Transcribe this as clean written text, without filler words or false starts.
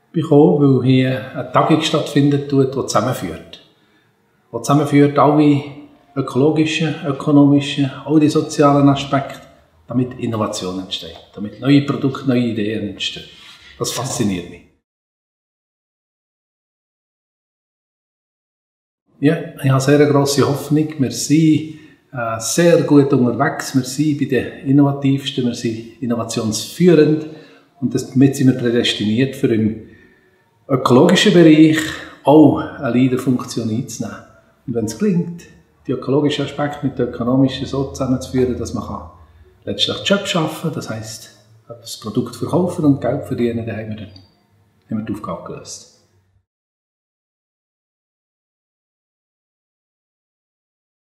bekommen, weil hier eine Tagung stattfindet, die zusammenführt. Die zusammenführt alle ökologischen, ökonomischen, all die sozialen Aspekte, damit Innovation entsteht, damit neue Produkte, neue Ideen entstehen. Das fasziniert mich. Ja, ich habe sehr grosse Hoffnung. Wir sind sehr gut unterwegs. Wir sind bei den Innovativsten, wir sind innovationsführend. Und damit sind wir prädestiniert, für im ökologischen Bereich auch eine Leaderfunktion einzunehmen. Und wenn es gelingt, die ökologischen Aspekte mit den ökonomischen so zusammenzuführen, dass man letztlich Jobs schaffen kann, das heisst, das Produkt verkaufen und Geld verdienen, dann haben wir die Aufgabe gelöst.